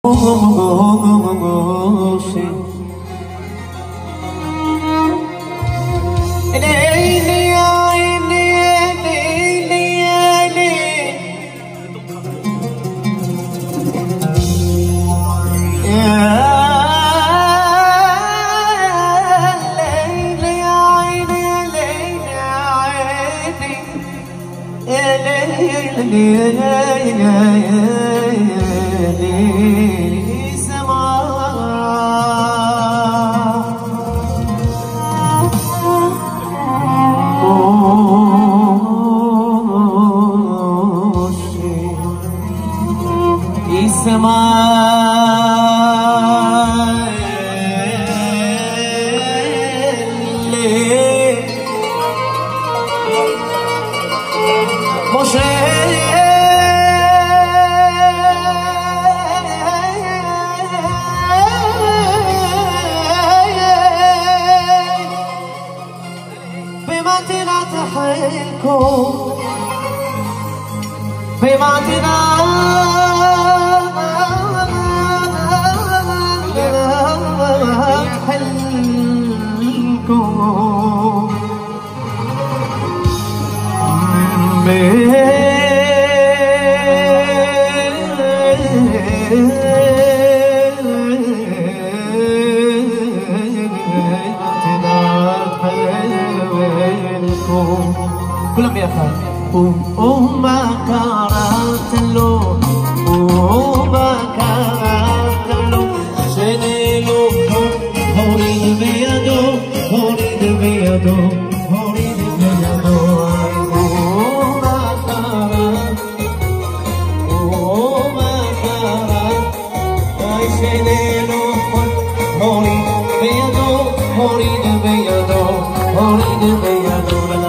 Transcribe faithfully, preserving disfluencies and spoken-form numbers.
كلهم بيفهم وما كرهت له وما كرهت له شنيلو هوريد بيدو هوريد بيدو هوريد بيدو وما كرهت وما كرهت شنيلو هوريد بيدو هوريد بيدو هوريد بيدو